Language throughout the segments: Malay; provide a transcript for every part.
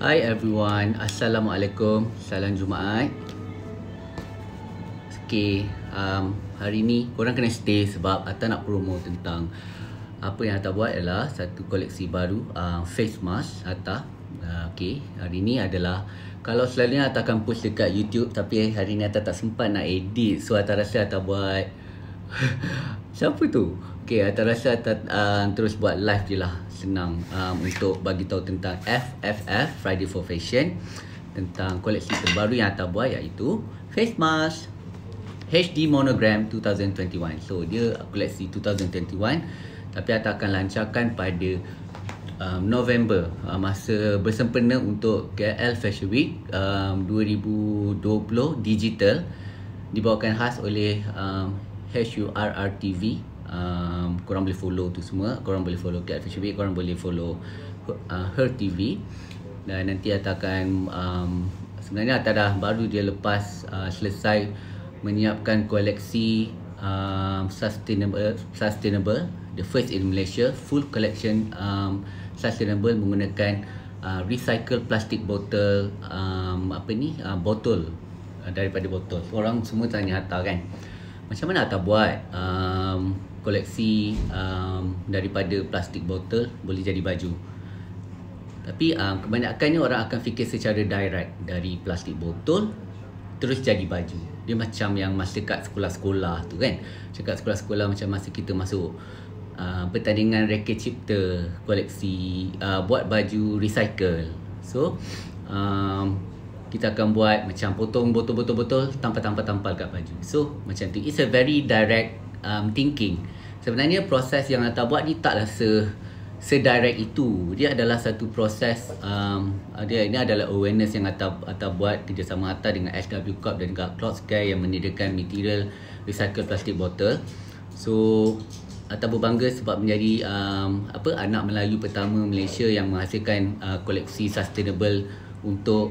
Hi everyone, Assalamualaikum, salam Jumaat. Okay, hari ni korang kena stay sebab Atta nak promo tentang apa yang Atta buat adalah satu koleksi baru face mask Atta. Okay, hari ni adalah, kalau selalunya Atta akan post dekat YouTube, tapi hari ni Atta tak sempat nak edit, so Atta rasa Atta buat siapa tu? Okay, Atta rasa Atta terus buat live je lah, senang untuk bagi tahu tentang FFF, Friday for Fashion, tentang koleksi terbaru yang Atta buat, iaitu face mask HD Monogram 2021. So dia koleksi 2021, tapi Atta akan lancarkan pada November, masa bersempena untuk KL Fashion Week 2020 digital, dibawakan khas oleh HURR TV. Korang boleh follow tu semua, korang boleh follow KL Fashion Week, korang boleh follow Her TV. Dan nanti Atta akan sebenarnya Atta dah baru je lepas selesai menyiapkan koleksi sustainable, the first in Malaysia, full collection sustainable menggunakan recycle plastic botol, botol daripada botol. Orang semua tanya Atta kan, macam mana Atta buat koleksi daripada plastik botol boleh jadi baju. Tapi kebanyakannya orang akan fikir secara direct, dari plastik botol terus jadi baju. Dia macam yang masa kat sekolah-sekolah tu kan, cakap sekolah-sekolah macam masa kita masuk pertandingan reka cipta, koleksi buat baju recycle. So kita akan buat macam potong botol-botol tampal kat baju. So macam tu, it's a very direct thinking. Sebenarnya proses yang Atta buat ni taklah sedirect itu. Dia adalah satu proses, ini adalah awareness yang Atta buat kerjasama Atta dengan SW Corp dan Cloth Sky yang menyediakan material recycle plastik botol. So Atta berbangga sebab menjadi anak Melayu pertama Malaysia yang menghasilkan koleksi sustainable untuk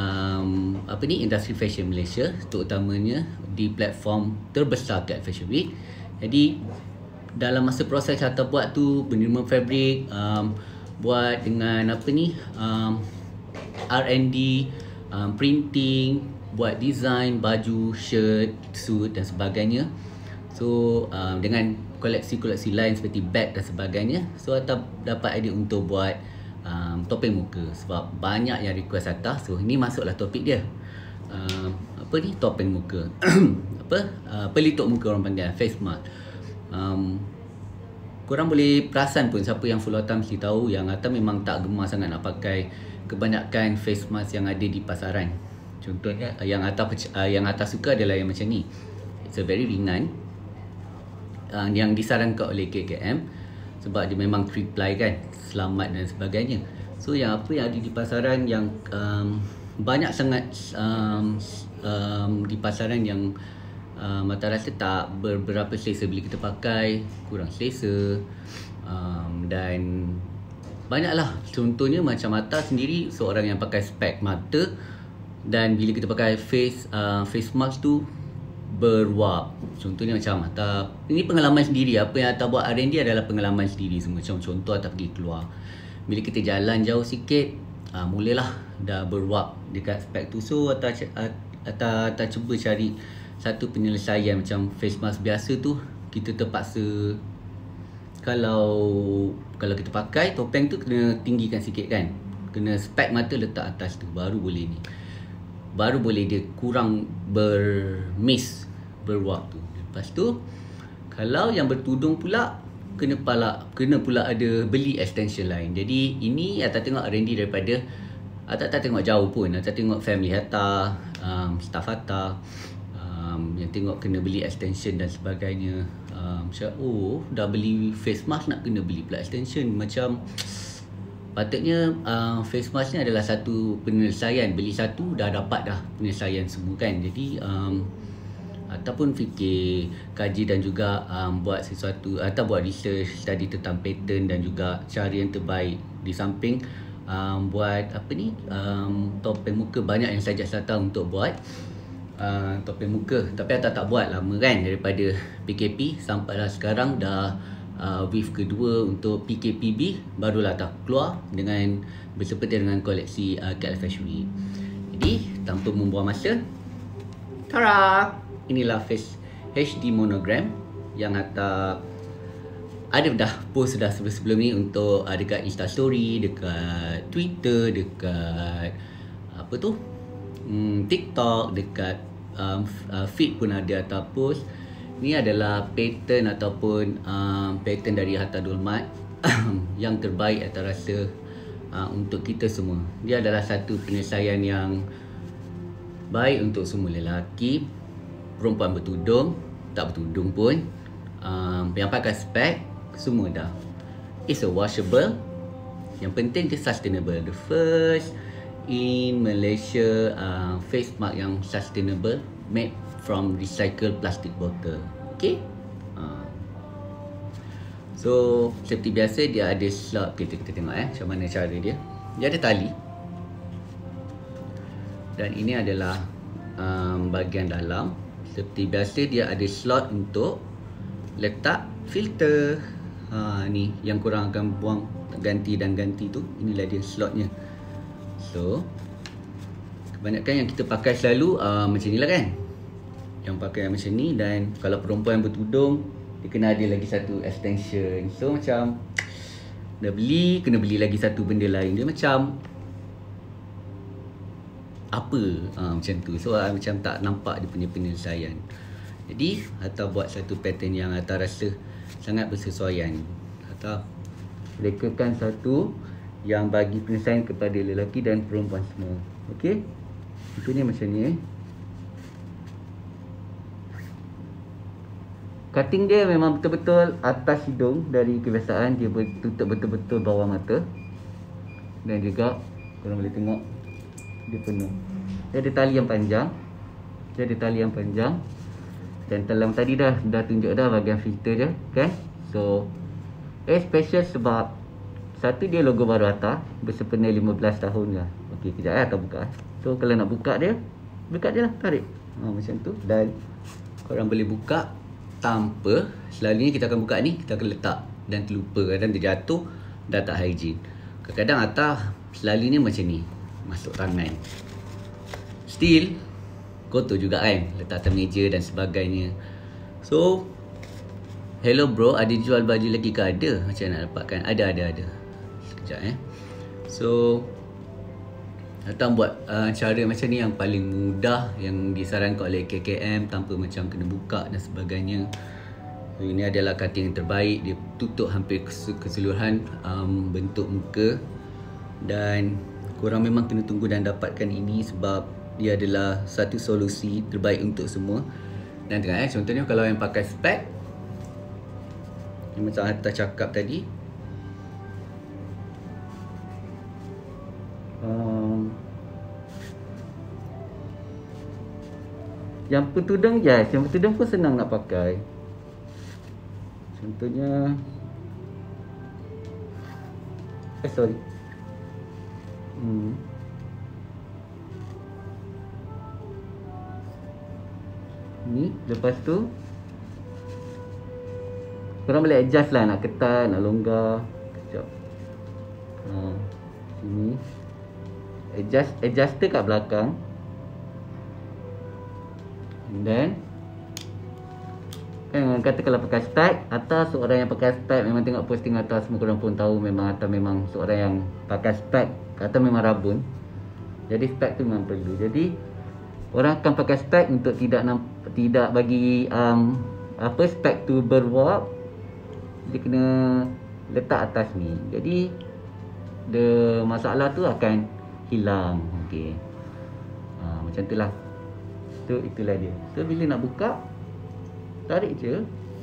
industri fashion Malaysia, terutamanya di platform terbesar kat Fashion Week. Jadi dalam masa proses Atta buat tu, penerimaan fabrik, buat dengan R&D, printing, buat design baju, shirt, suit dan sebagainya. So dengan koleksi-koleksi lain seperti bag dan sebagainya, so Atta dapat idea untuk buat topeng muka sebab banyak yang request Atta. So ini masuklah topik dia, topeng muka pelitup muka orang panggil, face mask. Korang boleh perasan pun, siapa yang follow Atta mesti tahu yang Atta memang tak gemar sangat nak pakai kebanyakan face mask yang ada di pasaran. Contohnya yang Atta suka adalah yang macam ni, it's a very ringan, yang disarankan oleh KKM sebab dia memang 3-ply kan, selamat dan sebagainya. So yang yang ada di pasaran yang banyak sangat di pasaran yang Atta rasa tak berapa selesa bila kita pakai, kurang selesa, dan banyaklah. Contohnya macam Atta sendiri seorang yang pakai spek mata, dan bila kita pakai face mask tu berwap. Contohnya macam Atta, ini pengalaman sendiri, apa yang Atta buat R&D adalah pengalaman sendiri semua. Macam contoh Atta pergi keluar, bila kita jalan jauh sikit, mulalah dah berwap dekat spek tu. So Atta cuba cari satu penyelesaian. Macam face mask biasa tu kita terpaksa, kalau kita pakai topeng tu kena tinggikan sikit kan, kena spek mata letak atas tu, baru boleh ni, baru boleh dia kurang bermis, berwap tu. Lepas tu kalau yang bertudung pula kena pula ada beli extension lain. Jadi ini Atta tengok R&D daripada Atta tak tengok jauh pun, Atta tengok family Atta, staff Atta, yang tengok kena beli extension dan sebagainya. Macam dah beli face mask nak kena beli pula extension. Macam patutnya face mask ni adalah satu penyelesaian, beli satu dah dapat dah penyelesaian semua kan. Jadi ataupun fikir, kaji dan juga buat sesuatu, atau buat research, study tentang pattern dan juga cara yang terbaik. Di samping buat topeng muka, banyak yang suggest datang untuk buat topeng muka, tapi Atta tak buat lama kan, daripada PKP sampailah sekarang dah wave kedua untuk PKPB barulah tak keluar dengan bersepeti dengan koleksi KL Fashion Week. Jadi tanpa membuang masa, tara! Inilah face HD monogram yang hantar ada dah post dah sebelum ni untuk dekat Insta Story, dekat Twitter, dekat apa tu? TikTok, dekat feed pun ada hantar post. Ni adalah pattern ataupun pattern dari Hatta Dulmat yang terbaik atas rasa untuk kita semua. Dia adalah satu penyelesaian yang baik untuk semua lelaki, perempuan bertudung, tak bertudung pun, yang pakai spek, semua dah. It's a washable. Yang penting dia sustainable. The first in Malaysia face mask yang sustainable, made from recycled plastic bottle. Okay. So seperti biasa dia ada slot. Kita tengok macam mana cara dia. Dia ada tali. Dan ini adalah bahagian dalam. Seperti biasa dia ada slot untuk letak filter. Ni yang korang akan buang ganti dan ganti tu. Inilah dia slotnya. So kebanyakan yang kita pakai selalu macam ni lah kan. Yang pakai macam ni. Dan kalau perempuan bertudung, dia kena ada lagi satu extension. So macam dah beli, kena beli lagi satu benda lain. Dia macam apa macam tu. So macam tak nampak dia punya penyelesaian. Jadi Hatta buat satu pattern yang Hatta rasa sangat bersesuaian. Hatta rekakan satu yang bagi penyelesaian kepada lelaki dan perempuan semua. Okey. Contohnya macam ni. Cutting dia memang betul-betul atas hidung. Dari kebiasaan dia tutup betul-betul bawah mata. Dan juga korang boleh tengok dia penuh. Dia ada tali yang panjang. Dan dalam tadi dah tunjuk dah bahagian filter dia kan. So special sebab satu dia logo baru Hatta bersempena 15 tahun lah. Okey, kejap Hatta buka. So kalau nak buka dia lah, tarik macam tu. Dan korang boleh buka tanpa, selalunya kita akan buka ni, kita akan letak dan terlupa, kadang dia jatuh, dah tak hygiene. Kadang-kadang Hatta selalunya macam ni, masuk tangan, still kotor juga kan, letak atas meja dan sebagainya. So hello bro, ada jual baju lagi ke? Ada. Macam nak dapatkan? Ada. Sekejap So Hatta buat cara macam ni yang paling mudah, yang disarankan oleh KKM, tanpa macam kena buka dan sebagainya. So, ini adalah cutting yang terbaik. Dia tutup hampir keseluruhan bentuk muka. Dan korang memang kena tunggu dan dapatkan ini sebab dia adalah satu solusi terbaik untuk semua. Dan tengok contohnya kalau yang pakai spek, yang macam Hatta cakap tadi, yang bertudung, yang bertudung pun senang nak pakai. Contohnya ni, lepas tu korang boleh adjust lah, nak ketat, nak longgar. Sekejap. Sini adjuster kat belakang. And then kan orang kata kalau pakai spek, Hatta seorang yang pakai spek, memang tengok posting atas semua korang pun tahu memang Hatta memang seorang yang pakai spek. Hatta memang rabun. Jadi spek tu memang perlu. Jadi orang akan pakai spek untuk tidak bagi spek tu berwarp. Dia kena letak atas ni. Jadi masalah tu akan hilang. Okey. Macam tu lah. Itulah dia. So bila nak buka, tarik je.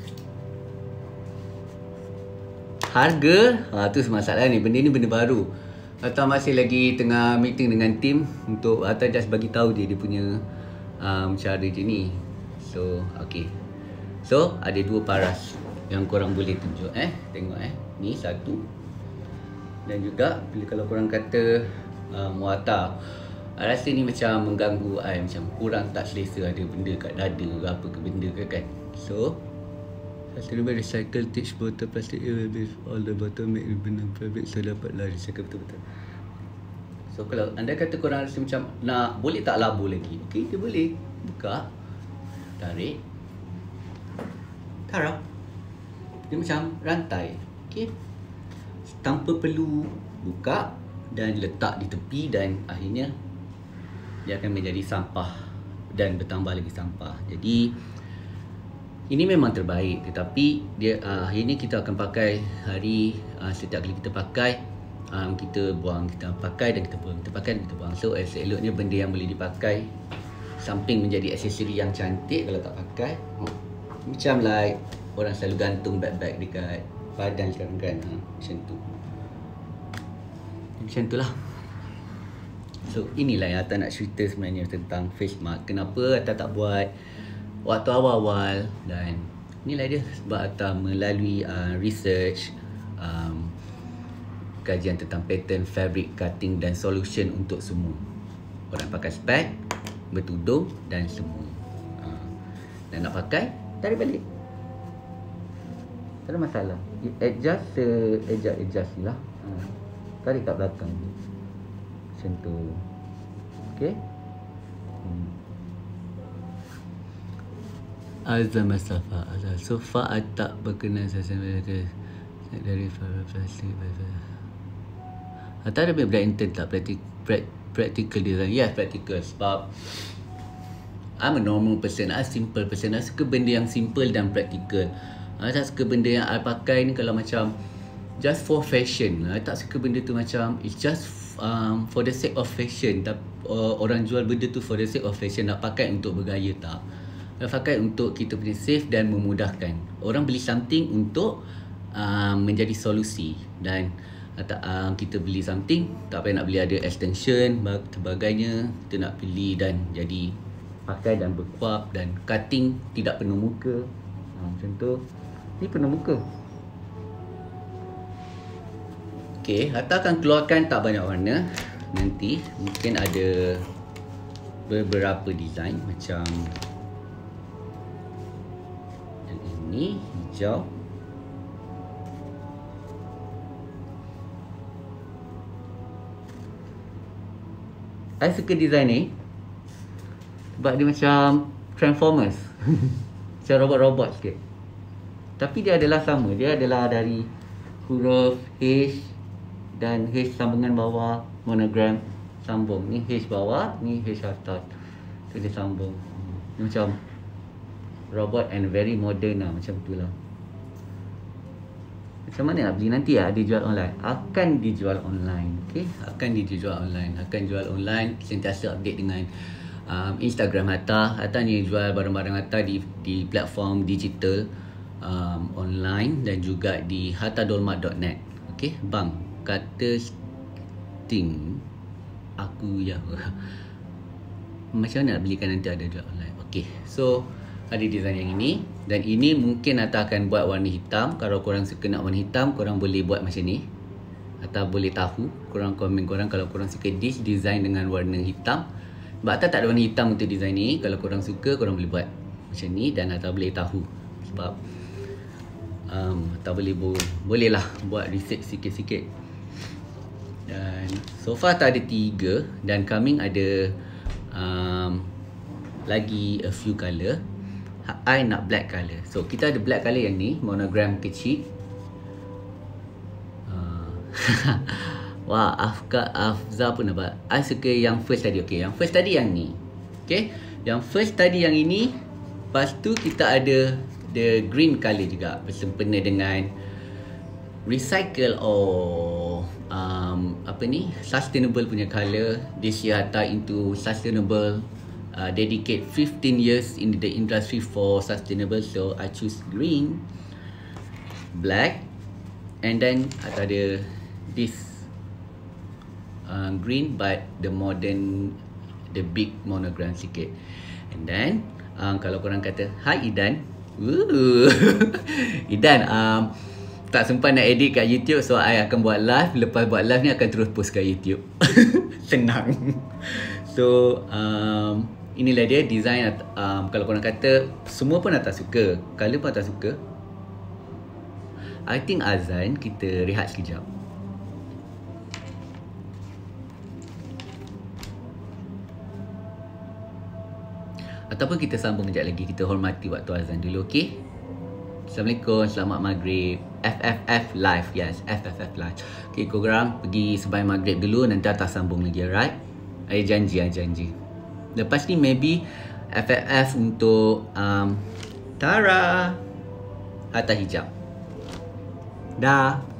Harga, tu masalah ni. Benda ni benda baru. Hatta masih lagi tengah meeting dengan tim untuk Hatta just bagi tahu dia punya cara je ni. So okey. So ada dua paras yang korang boleh tunjuk tengok ni satu. Dan juga bila kalau korang kata Hatta rasa ni macam mengganggu macam kurang tak selesa, ada benda kat dada ke apa ke benda ke kan. So Sustainable recycle teach bottle plastic with all the bottle made with benang fabric so dapatlah recycle betul-betul. So kalau anda kata korang rasa macam nak, boleh tak labu lagi? Okey, dia boleh. Buka, tarik, tarap. Dia macam rantai. Okey. Tanpa perlu buka dan letak di tepi, dan akhirnya dia akan menjadi sampah dan bertambah lagi sampah. Jadi ini memang terbaik, tetapi dia akhirnya kita akan pakai setiap kali kita pakai, kita buang, kita pakai dan kita buang, kita pakai dan kita buang. So eloknya benda yang boleh dipakai, samping menjadi aksesori yang cantik kalau tak pakai. Macam like orang selalu gantung bag-bag dekat badan sekarang kan, macam tu. Macam tu lah. So inilah yang Atta nak cerita sebenarnya tentang face mask. Kenapa Atta tak buat waktu awal-awal, dan inilah dia sebab Atta melalui research, kajian tentang pattern, fabric, cutting dan solution untuk semua. Orang pakai spek, bertudung dan semua. Dan nak pakai, tarik balik. Tak ada masalah. Adjust je lah. Tarik kat belakang. Macam tu. Okay. Azam Safa. So Fa tak berkenan sesuai dari plastik. Atau ada benda intern tak practical design? Yes, practical. Sebab I'm a normal person, I'm a simple person. I suka benda yang simple dan practical. I tak suka benda yang I pakai ni kalau macam just for fashion. I tak suka benda tu macam it's just for the sake of fashion. Orang jual benda tu for the sake of fashion, nak pakai untuk bergaya, tak. Nak pakai untuk kita punya safe dan memudahkan. Orang beli something untuk menjadi solusi, dan kita beli something tak payah nak beli ada extension sebagainya. Kita nak pilih dan jadi pakai dan berkuap, dan cutting tidak penuh muka. Macam tu. Ni penuh muka. Okay, Atta akan keluarkan tak banyak warna. Nanti mungkin ada beberapa design macam yang ini, hijau. I suka design ni sebab dia macam Transformers. Macam robot-robot sikit. Tapi dia adalah sama. Dia adalah dari huruf H dan H sambungan bawah, monogram sambung. Ni H bawah, ni H atas. Tu dia sambung. Dia macam robot and very modern lah. Macam tu lah. Macam mana nak beli nanti ya? Dia jual online. Akan dijual online. Okay? Akan dijual online. Akan jual online. Sentiasa update dengan Instagram Atta. Atta ni jual barang-barang Atta di platform digital, online, dan juga di hattadolmat.net. Okay? Bang, kata Sting aku ya. Macam mana nak belikan nanti ada jual online? Okay. So ada design yang ini, dan ini mungkin Atta akan buat warna hitam. Kalau korang suka nak warna hitam, korang boleh buat macam ni. Atta boleh tahu, korang komen korang kalau korang suka this design dengan warna hitam. Sebab Atta tak ada warna hitam untuk design ni. Kalau korang suka, korang boleh buat macam ni, dan Atta boleh tahu. Sebab Atta boleh lah buat research sikit-sikit. Dan so far Atta ada 3, dan coming ada lagi a few colour. I nak black colour. So kita ada black colour yang ni, monogram kecil. Wah, Afza pun dapat. I suka yang first tadi. Okay, yang first tadi yang ni. Okay, yang first tadi yang ini. Lepas tu kita ada the green colour juga, bersempena dengan recycle or sustainable punya colour. This year Atta into sustainable, dedicate 15 years in the industry for sustainable. So I choose green, black, and then ada this green but the modern, the big monogram sikit. And then kalau korang kata hi Idan, Idan tak sempat nak edit kat YouTube, so I akan buat live. Lepas buat live ni akan terus post kat YouTube. Senang. So inilah dia design. Kalau korang kata semua pun Atta suka, colour pun Atta suka, I think azan, kita rehat sekejap. Ataupun kita sambung kejap lagi. Kita hormati waktu azan dulu, okey? Assalamualaikum, selamat maghrib. FFF live, yes, FFF live. Okay, korang pergi sembahyang maghrib dulu, nanti atas sambung lagi, alright? I janji. Lepas ni maybe FFF untuk Tara atas hijab. Dah.